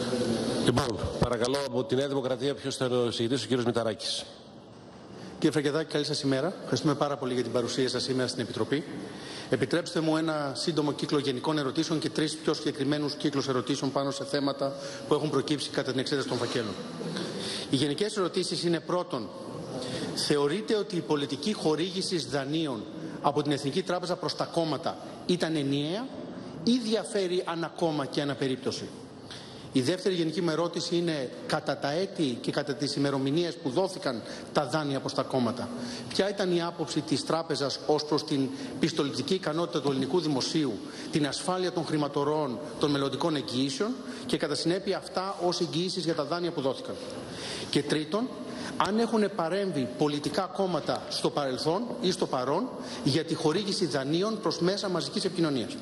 Λοιπόν, παρακαλώ από τη Νέα Δημοκρατία, ποιος θα είναι ο εισηγητής, ο κύριος Μηταράκης. Κύριε Φραγκεδάκη, καλή σας ημέρα. Ευχαριστούμε πάρα πολύ για την παρουσία σας σήμερα στην Επιτροπή. Επιτρέψτε μου ένα σύντομο κύκλο γενικών ερωτήσεων και 3 πιο συγκεκριμένους κύκλους ερωτήσεων πάνω σε θέματα που έχουν προκύψει κατά την εξέταση των φακέλων. Οι γενικές ερωτήσεις είναι: πρώτον, θεωρείτε ότι η πολιτική χορήγηση δανείων από την Εθνική Τράπεζα προς τα κόμματα ήταν ενιαία ή διαφέρει ανά κόμμα και ανά περίπτωση? Η δεύτερη γενική μου ερώτηση είναι: κατά τα έτη και κατά τις ημερομηνίες που δόθηκαν τα δάνεια προς τα κόμματα, ποια ήταν η άποψη της τράπεζας ως προς την πιστοληπτική ικανότητα του ελληνικού δημοσίου, την ασφάλεια των χρηματορροών των μελλοντικών εγγυήσεων και κατά συνέπεια αυτά ως εγγυήσεις για τα δάνεια που δόθηκαν? Και τρίτον, αν έχουν παρέμβει πολιτικά κόμματα στο παρελθόν ή στο παρόν για τη χορήγηση δανείων προς μέσα μαζικής επικοινωνίας.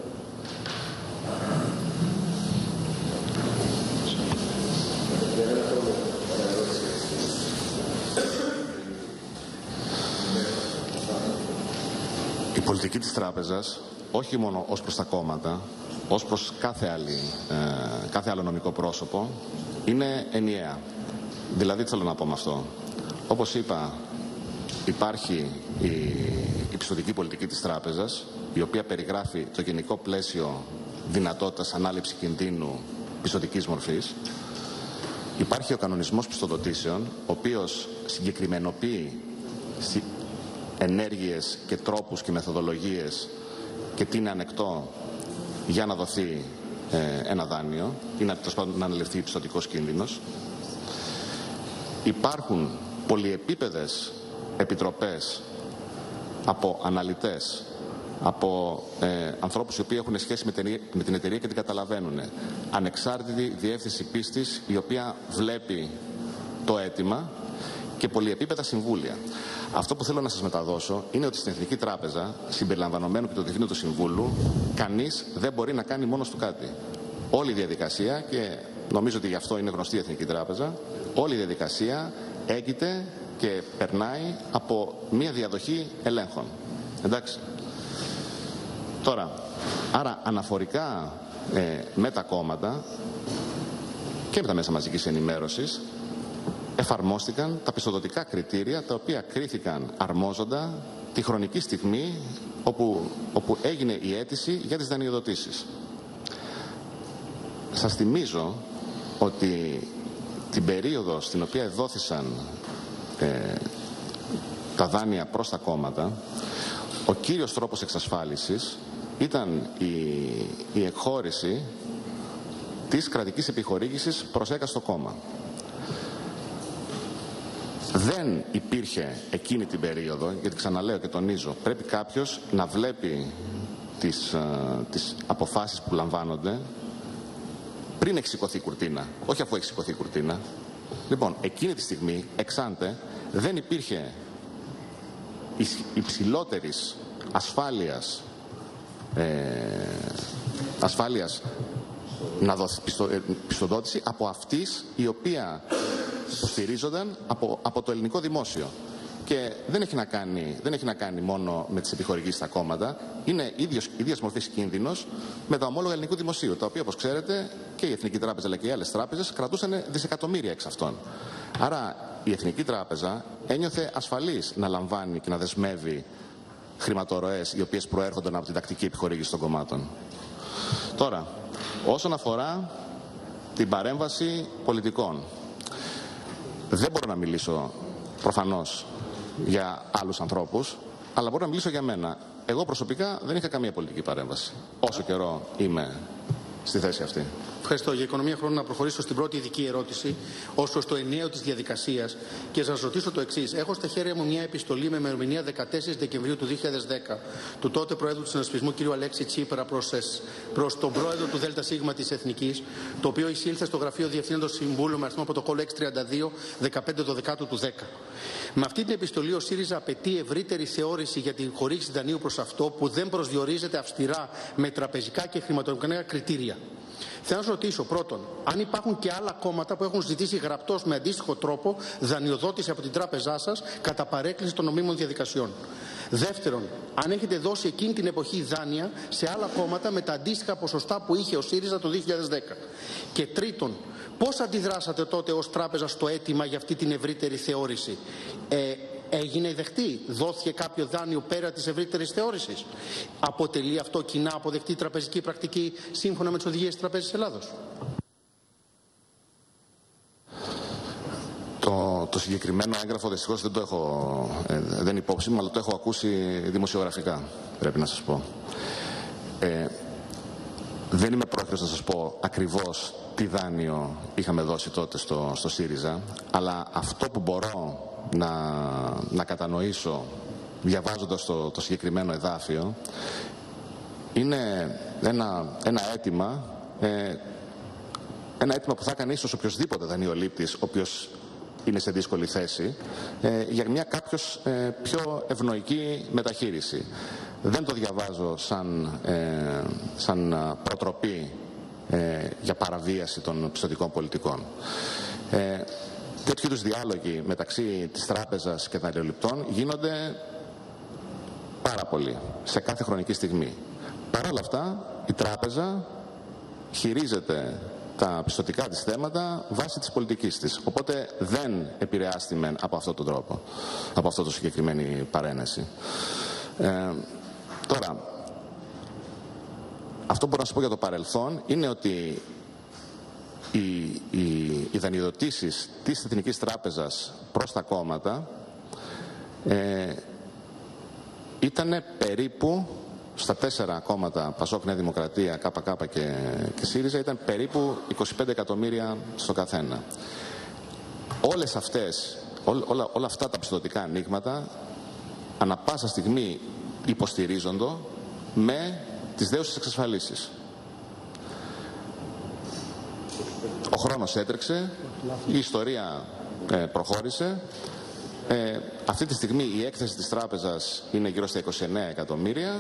Η πολιτική της τράπεζας, όχι μόνο ως προς τα κόμματα, ως προς κάθε άλλο νομικό πρόσωπο, είναι ενιαία. Δηλαδή, τι θέλω να πω με αυτό? Όπως είπα, υπάρχει η πιστωτική πολιτική της τράπεζας, η οποία περιγράφει το γενικό πλαίσιο δυνατότητας ανάληψη κινδύνου πιστωτικής μορφής. Υπάρχει ο κανονισμός πιστοδοτήσεων, ο οποίος συγκεκριμενοποιεί ενέργειες και τρόπους και μεθοδολογίες και τι είναι ανεκτό για να δοθεί ένα δάνειο ή να αναλυφθεί πιστωτικός κίνδυνος. Υπάρχουν πολυεπίπεδες επιτροπές από αναλυτές, από ανθρώπους οι οποίοι έχουν σχέση με την εταιρεία και την καταλαβαίνουν. Ανεξάρτητη διεύθυνση πίστης, η οποία βλέπει το αίτημα, και πολυεπίπεδα συμβούλια. Αυτό που θέλω να σας μεταδώσω είναι ότι στην Εθνική Τράπεζα, συμπεριλαμβανομένου και του Διευθύνου του Συμβούλου, κανείς δεν μπορεί να κάνει μόνος του κάτι. Όλη η διαδικασία, και νομίζω ότι γι' αυτό είναι γνωστή η Εθνική Τράπεζα, όλη η διαδικασία έγκυται και περνάει από μια διαδοχή ελέγχων. Εντάξει. Τώρα, άρα αναφορικά με τα κόμματα και με τα μέσα μαζικής ενημέρωσης, εφαρμόστηκαν τα πιστοδοτικά κριτήρια, τα οποία κρίθηκαν αρμόζοντα τη χρονική στιγμή όπου έγινε η αίτηση για τις δανειοδοτήσεις. Σας θυμίζω ότι την περίοδο στην οποία δόθησαν τα δάνεια προς τα κόμματα, ο κύριος τρόπος εξασφάλισης ήταν η εκχώρηση της κρατικής επιχορήγησης προς έκαστο κόμμα. Δεν υπήρχε εκείνη την περίοδο, γιατί ξαναλέω και τονίζω, πρέπει κάποιος να βλέπει τις αποφάσεις που λαμβάνονται πριν έχει σηκωθεί η κουρτίνα, όχι αφού έχει σηκωθεί η κουρτίνα. Λοιπόν, εκείνη τη στιγμή, εξάντε, δεν υπήρχε υψηλότερης ασφάλειας να δώσει πιστοδότηση από αυτής η οποία υποστηρίζονταν από το ελληνικό δημόσιο. Και δεν έχει να κάνει μόνο με τις επιχορηγήσεις στα κόμματα, είναι ίδιας μορφής κίνδυνος με τα ομόλογα ελληνικού δημοσίου, τα οποία, όπως ξέρετε, και η Εθνική Τράπεζα αλλά και οι άλλες τράπεζες κρατούσαν δισεκατομμύρια εξ αυτών. Άρα η Εθνική Τράπεζα ένιωθε ασφαλής να λαμβάνει και να δεσμεύει χρηματορροές οι οποίες προέρχονταν από την τακτική επιχορήγηση των κομμάτων. Τώρα, όσον αφορά την παρέμβαση πολιτικών, δεν μπορώ να μιλήσω προφανώς για άλλους ανθρώπους, αλλά μπορώ να μιλήσω για μένα. Εγώ προσωπικά δεν είχα καμία πολιτική παρέμβαση, όσο καιρό είμαι στη θέση αυτή. Ευχαριστώ. Για οικονομία χρόνου να προχωρήσω στην πρώτη ειδική ερώτηση ως προς το ενιαίο της διαδικασίας και σας ρωτήσω το εξής. Έχω στα χέρια μου μια επιστολή με ημερομηνία 14 Δεκεμβρίου του 2010 του τότε Προέδρου του Συνασπισμού κ. Αλέξη Τσίπρα προς τον Πρόεδρο του ΔΣ της Εθνικής, το οποίο εισήλθε στο Γραφείο Διευθύνοντος Συμβούλου με αριθμό πρωτοκόλλου 632 15/12 του 10. Με αυτή την επιστολή ο ΣΥΡΙΖΑ απαιτεί ευρύτερη θεώρηση για την χορήγηση δανείου προς αυτό που δεν προσδιορίζεται αυστηρά με τραπεζικά και χρηματοοικονομικά κριτήρια. Θέλω να σας ρωτήσω πρώτον, αν υπάρχουν και άλλα κόμματα που έχουν ζητήσει γραπτώς με αντίστοιχο τρόπο δανειοδότηση από την τράπεζά σας κατά παρέκκληση των νομίμων διαδικασιών. Δεύτερον, αν έχετε δώσει εκείνη την εποχή δάνεια σε άλλα κόμματα με τα αντίστοιχα ποσοστά που είχε ο ΣΥΡΙΖΑ το 2010. Και τρίτον, πώς αντιδράσατε τότε ως τράπεζα στο αίτημα για αυτή την ευρύτερη θεώρηση? Έγινε δεχτή? Δόθηκε κάποιο δάνειο πέρα της ευρύτερης θεώρησης? Αποτελεί αυτό κοινά αποδεκτή τραπεζική πρακτική σύμφωνα με τις οδηγίες της Τραπέζης Ελλάδος? Το συγκεκριμένο έγγραφο δυστυχώς δεν το έχω, δεν υπόψη μου, αλλά το έχω ακούσει δημοσιογραφικά, πρέπει να σας πω. Δεν είμαι πρόχειρος να σας πω ακριβώς τι δάνειο είχαμε δώσει τότε στο ΣΥΡΙΖΑ, αλλά αυτό που μπορώ να κατανοήσω διαβάζοντας το συγκεκριμένο εδάφιο είναι ένα αίτημα που θα έκανε ίσως οποιοσδήποτε δανειολήπτης, ο οποίος είναι σε δύσκολη θέση, για μια κάποιος πιο ευνοϊκή μεταχείριση. Δεν το διαβάζω σαν προτροπή για παραβίαση των πιστωτικών πολιτικών. Τέτοιου είδους διάλογοι μεταξύ της τράπεζας και δανειοληπτών γίνονται πάρα πολύ, σε κάθε χρονική στιγμή. Παρ' όλα αυτά, η τράπεζα χειρίζεται τα πιστωτικά της θέματα βάσει της πολιτικής της. Οπότε δεν επηρεάστηκε από αυτόν τον τρόπο, από αυτό το συγκεκριμένη παρένεση. Τώρα, αυτό που μπορώ να σας πω για το παρελθόν είναι ότι οι δανειοδοτήσεις της Εθνικής Τράπεζας προς τα κόμματα ήταν περίπου στα 4 κόμματα, Πασόκ, Νέα Δημοκρατία, ΚΚ και ΣΥΡΙΖΑ, ήταν περίπου 25 εκατομμύρια στο καθένα. Όλα αυτά τα πιστωτικά ανοίγματα ανα πάσα στιγμή υποστηρίζονται με τις δέουσες εξασφαλίσεις. Ο χρόνος έτρεξε, η ιστορία προχώρησε. Αυτή τη στιγμή η έκθεση της τράπεζας είναι γύρω στα 29 εκατομμύρια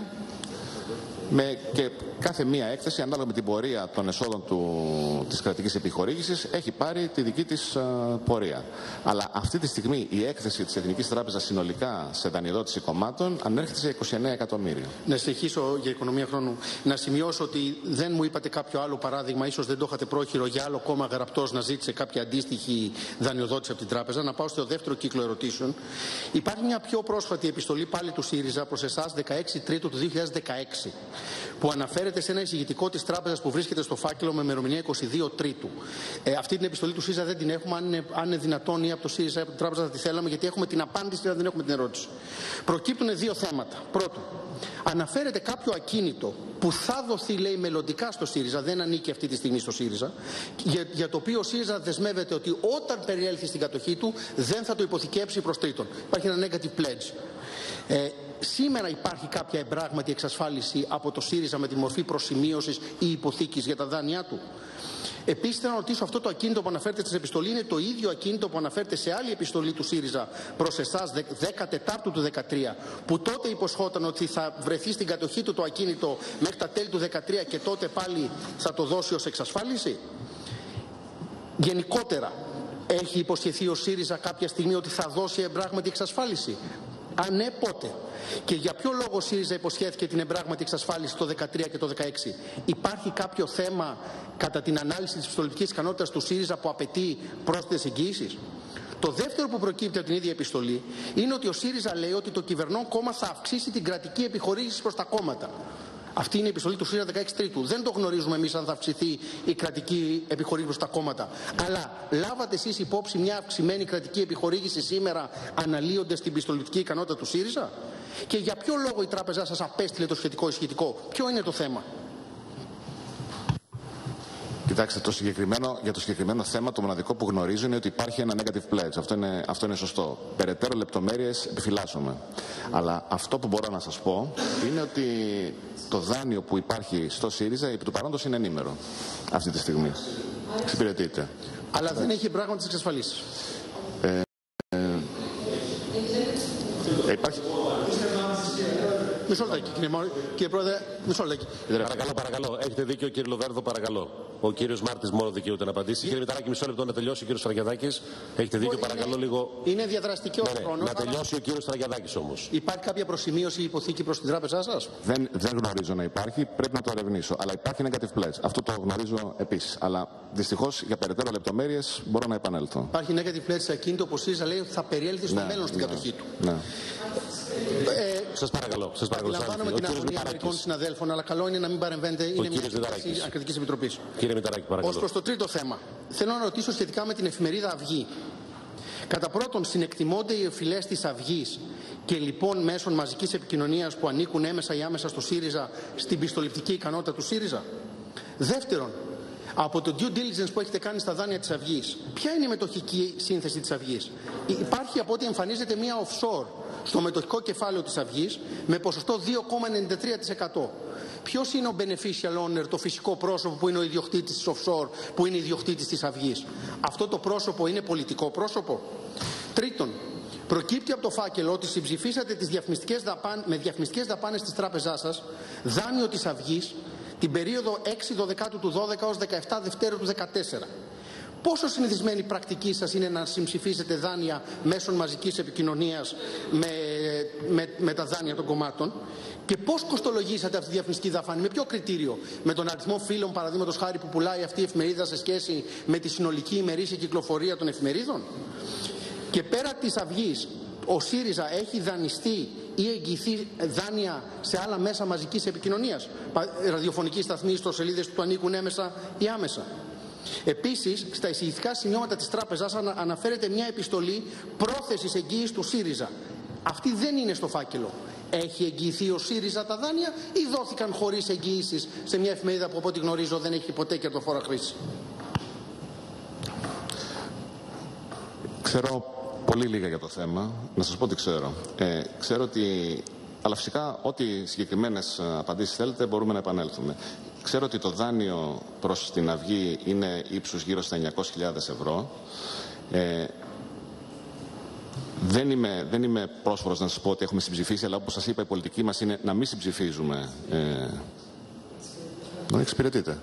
και κάθε μία έκθεση, ανάλογα με την πορεία των εσόδων της κρατικής επιχορήγησης, έχει πάρει τη δική της πορεία. Αλλά αυτή τη στιγμή η έκθεση της Εθνικής Τράπεζας συνολικά σε δανειοδότηση κομμάτων ανέρχεται σε 29 εκατομμύρια. Να συνεχίσω για οικονομία χρόνου. Να σημειώσω ότι δεν μου είπατε κάποιο άλλο παράδειγμα, ίσως δεν το είχατε πρόχειρο, για άλλο κόμμα γραπτός να ζήτησε κάποια αντίστοιχη δανειοδότηση από την τράπεζα. Να πάω στο δεύτερο κύκλο ερωτήσεων. Υπάρχει μια πιο πρόσφατη επιστολή πάλι του ΣΥΡΙΖΑ προς εσάς, 16 Τρίτου του 2016, που αναφέρεται σε ένα εισηγητικό της τράπεζας που βρίσκεται στο φάκελο με ημερομηνία 22 Τρίτου. Αυτή την επιστολή του ΣΥΡΙΖΑ δεν την έχουμε. Αν είναι δυνατόν ή από το ΣΥΡΙΖΑ ή από την τράπεζα θα τη θέλαμε, γιατί έχουμε την απάντηση αλλά δεν έχουμε την ερώτηση. Προκύπτουν δύο θέματα. Πρώτον, αναφέρεται κάποιο ακίνητο που θα δοθεί, λέει, μελλοντικά στο ΣΥΡΙΖΑ, δεν ανήκει αυτή τη στιγμή στο ΣΥΡΙΖΑ, για το οποίο ο ΣΥΡΙΖΑ δεσμεύεται ότι όταν περιέλθει στην κατοχή του δεν θα το υποθηκεύσει προς τρίτον. Υπάρχει ένα negative pledge. Σήμερα υπάρχει κάποια εμπράγματη εξασφάλιση από το ΣΥΡΙΖΑ με τη μορφή προσημείωσης ή υποθήκης για τα δάνειά του? Επίσης, θέλω να ρωτήσω, αυτό το ακίνητο που αναφέρεται στην επιστολή είναι το ίδιο ακίνητο που αναφέρεται σε άλλη επιστολή του ΣΥΡΙΖΑ προς εσάς, 14 του 2013, που τότε υποσχόταν ότι θα βρεθεί στην κατοχή του το ακίνητο μέχρι τα τέλη του 2013 και τότε πάλι θα το δώσει ως εξασφάλιση? Γενικότερα, έχει υποσχεθεί ο ΣΥΡΙΖΑ κάποια στιγμή ότι θα δώσει εμπράγματη εξασφάλιση? Αν ναι, πότε? Και για ποιο λόγο ο ΣΥΡΙΖΑ υποσχέθηκε την εμπράγματη εξασφάλιση το 2013 και το 2016? Υπάρχει κάποιο θέμα κατά την ανάλυση της πιστοληπτικής ικανότητας του ΣΥΡΙΖΑ που απαιτεί πρόσθετες εγγυήσεις? Το δεύτερο που προκύπτει από την ίδια επιστολή είναι ότι ο ΣΥΡΙΖΑ λέει ότι το κυβερνών κόμμα θα αυξήσει την κρατική επιχορήγηση προς τα κόμματα. Αυτή είναι η επιστολή του ΣΥΡΙΖΑ 16 Τρίτου. Δεν το γνωρίζουμε εμείς αν θα αυξηθεί η κρατική επιχορήγηση προς τα κόμματα. Αλλά λάβατε εσείς υπόψη μια αυξημένη κρατική επιχορήγηση σήμερα, αναλύοντας την πιστοληπτική ικανότητα του ΣΥΡΙΖΑ? Και για ποιο λόγο η τράπεζά σας απέστειλε το σχετικό εισηγητικό? Ποιο είναι το θέμα? Κοιτάξτε, για το συγκεκριμένο θέμα το μοναδικό που γνωρίζω είναι ότι υπάρχει ένα negative pledge. Αυτό είναι σωστό. Περαιτέρω λεπτομέρειες επιφυλάσσομαι. Αλλά αυτό που μπορώ να σας πω είναι ότι το δάνειο που υπάρχει στο ΣΥΡΙΖΑ επί του παρόντος είναι ενήμερο αυτή τη στιγμή. Εξυπηρετείται. Αλλά δεν έχει πράγμα της εξασφαλίσεις. Υπάρχει... Μισό λεπτάκι, κύριε Πρόεδρε, μισό λεπτάκι. Παρακαλώ. Έχετε δίκιο, κύριε Λοβέρδο, παρακαλώ. Ο κύριος Μάρτης μόνο δικαιούται να απαντήσει. Κύριε Μηταράκη, μισό λεπτό να τελειώσει ο κύριος Στραγιαδάκης. Έχετε δίκιο, παρακαλώ λίγο. Είναι διαδραστικό ο χρόνος. Να τελειώσει ο κύριος Στραγιαδάκης όμως. Υπάρχει κάποια προσημείωση ή υποθήκη προς την τράπεζά σας? Δεν γνωρίζω να υπάρχει, πρέπει να το ερευνήσω. Αλλά υπάρχει negative pledge. Αυτό το γνωρίζω επίσης. Αλλά δυστυχώς για περαιτέρω λεπτομέρειες μπορώ να επανέλθω. Υπάρχει negative pledge σε ακίνητο που ΣΥΡΙΖΑ λέει ότι θα περιέλθει στο μέλλον στην κατοχή του. Ναι. Σας παρακαλώ. Αντιλαμβάνομαι την αγωνία μερικών συναδέλφων, αλλά καλό είναι να μην παρεμβαίνετε. Είναι μια Μηταράκης. Ακριτικής Επιτροπής. Κύριε Μηταράκη, παρακαλώ. Ως προς το τρίτο θέμα, θέλω να ρωτήσω σχετικά με την εφημερίδα Αυγή. Κατά πρώτον, συνεκτιμώνται οι οφειλές της Αυγής και λοιπόν μέσων μαζικής επικοινωνίας που ανήκουν έμεσα ή άμεσα στο ΣΥΡΙΖΑ στην πιστοληπτική ικανότητα του ΣΥΡΙΖΑ? Δεύτερον, από το due diligence που έχετε κάνει στα δάνεια της Αυγής, ποια είναι η μετοχική σύνθεση της Αυγής? Υπάρχει από ό,τι εμφανίζεται μία offshore στο μετοχικό κεφάλαιο της Αυγής με ποσοστό 2,93%. Ποιος είναι ο beneficial owner, το φυσικό πρόσωπο που είναι ο ιδιοκτήτης της offshore, που είναι ιδιοκτήτης της Αυγής? Αυτό το πρόσωπο είναι πολιτικό πρόσωπο? Τρίτον, προκύπτει από το φάκελο ότι συμψηφίσατε με διαφημιστικές δαπάνες της τράπεζάς σας δάνειο της Αυγής την περίοδο 6/12 του 12 ως 17 Δευτέρου του 14. Πόσο συνηθισμένη πρακτική σας είναι να συμψηφίσετε δάνεια μέσων μαζικής επικοινωνίας με τα δάνεια των κομμάτων? Και πώς κοστολογήσατε αυτή τη διαφημιστική δαπάνη? Με ποιο κριτήριο? Με τον αριθμό φύλων, παραδείγματος χάρη, που πουλάει αυτή η εφημερίδα σε σχέση με τη συνολική ημερήσια κυκλοφορία των εφημερίδων? Και πέρα της Αυγής, ο ΣΥΡΙΖΑ έχει δανειστεί ή εγγυηθεί δάνεια σε άλλα μέσα μαζικής επικοινωνίας? Ραδιοφωνική σταθμή, ιστοσελίδες που ανήκουν έμεσα ή άμεσα? Επίσης, στα εισηγητικά σημειώματα της τράπεζας αναφέρεται μια επιστολή πρόθεσης εγγύησης του ΣΥΡΙΖΑ. Αυτή δεν είναι στο φάκελο. Έχει εγγυηθεί ο ΣΥΡΙΖΑ τα δάνεια ή δόθηκαν χωρίς εγγυήσεις σε μια εφημερίδα που από ό,τι γνωρίζω δεν έχει ποτέ κερδοφόρα χρήση? Ξέρω πολύ λίγα για το θέμα. Να σας πω τι ξέρω. Ξέρω ότι... Αλλά φυσικά ό,τι συγκεκριμένες απαντήσεις θέλετε μπορούμε να επανέλθουμε. Ξέρω ότι το δάνειο προς την Αυγή είναι ύψους γύρω στα 900.000 ευρώ. Δεν είμαι πρόσφορος να σας πω ότι έχουμε συμψηφίσει, αλλά όπως σας είπα η πολιτική μας είναι να μην συμψηφίζουμε. Εξυπηρετείτε.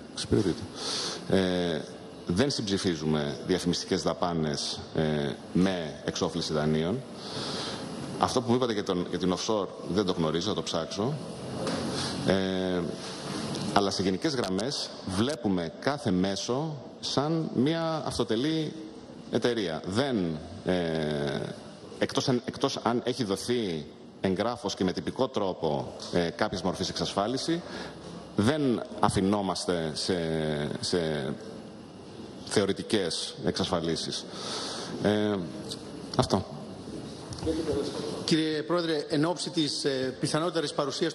Δεν συμψηφίζουμε διαφημιστικές δαπάνες με εξόφληση δανείων. Αυτό που μου είπατε για την offshore δεν το γνωρίζω, θα το ψάξω. Αλλά σε γενικές γραμμές βλέπουμε κάθε μέσο σαν μια αυτοτελή εταιρεία. Εκτός αν έχει δοθεί εγγράφος και με τυπικό τρόπο κάποιες μορφής εξασφάλιση, δεν αφινόμαστε σε θεωρητικές εξασφαλίσεις. Αυτό. Κύριε Πρόεδρε, εν ώψη της πιθανότερης παρουσίας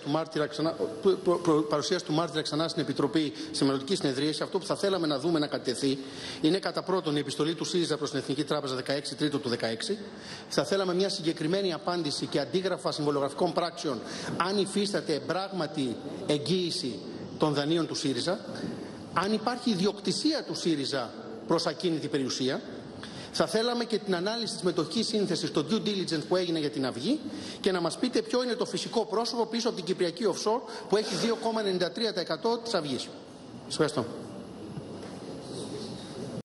του μάρτυρα ξανά στην Επιτροπή σε μελλοντική συνεδρίαση, αυτό που θα θέλαμε να δούμε να κατευθεί είναι κατά πρώτον η επιστολή του ΣΥΡΙΖΑ προς την Εθνική Τράπεζα 16 Τρίτου του 2016. Θα θέλαμε μια συγκεκριμένη απάντηση και αντίγραφα συμβολογραφικών πράξεων αν υφίσταται πράγματι εγγύηση των δανείων του ΣΥΡΙΖΑ, αν υπάρχει ιδιοκτησία του ΣΥΡΙΖΑ προς ακίνητη περιουσία. Θα θέλαμε και την ανάλυση της μετοχικής σύνθεσης, το due diligence που έγινε για την Αυγή, και να μας πείτε ποιο είναι το φυσικό πρόσωπο πίσω από την Κυπριακή offshore που έχει 2,93% της Αυγής. Σας ευχαριστώ.